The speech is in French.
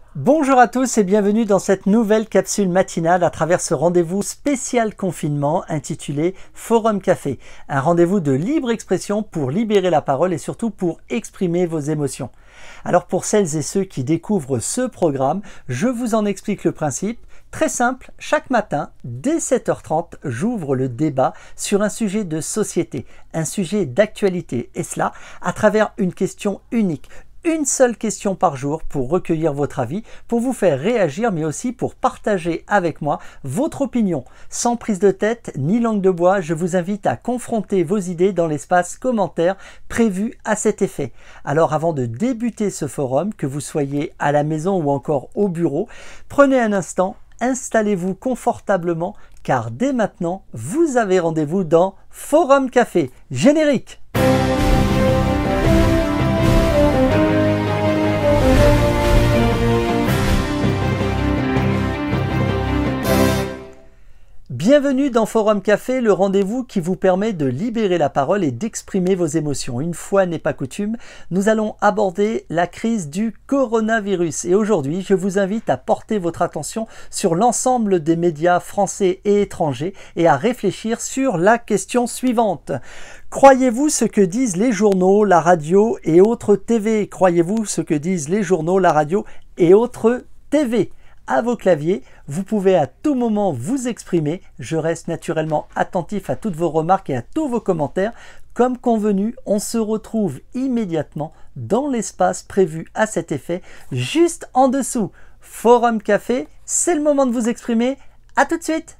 Bonjour à tous et bienvenue dans cette nouvelle capsule matinale à travers ce rendez-vous spécial confinement intitulé Forum Café. Un rendez-vous de libre expression pour libérer la parole et surtout pour exprimer vos émotions. Alors pour celles et ceux qui découvrent ce programme, je vous en explique le principe. Très simple, chaque matin, dès 7h30, j'ouvre le débat sur un sujet de société, un sujet d'actualité, et cela à travers une question unique. Une seule question par jour pour recueillir votre avis, pour vous faire réagir, mais aussi pour partager avec moi votre opinion. Sans prise de tête ni langue de bois, je vous invite à confronter vos idées dans l'espace commentaire prévu à cet effet. Alors avant de débuter ce forum, que vous soyez à la maison ou encore au bureau, prenez un instant, installez-vous confortablement, car dès maintenant, vous avez rendez-vous dans Forum Café. Générique! Bienvenue dans Forum Café, le rendez-vous qui vous permet de libérer la parole et d'exprimer vos émotions. Une fois n'est pas coutume, nous allons aborder la crise du coronavirus. Et aujourd'hui, je vous invite à porter votre attention sur l'ensemble des médias français et étrangers et à réfléchir sur la question suivante. Croyez-vous ce que disent les journaux, la radio et autres TV? Croyez-vous ce que disent les journaux, la radio et autres TV? À vos claviers, vous pouvez à tout moment vous exprimer. Je reste naturellement attentif à toutes vos remarques et à tous vos commentaires. Comme convenu, on se retrouve immédiatement dans l'espace prévu à cet effet, juste en dessous. Forum Café, c'est le moment de vous exprimer. À tout de suite!